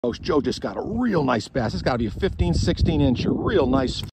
Joe just got a real nice bass. It's got to be a 15, 16 incher. Real nice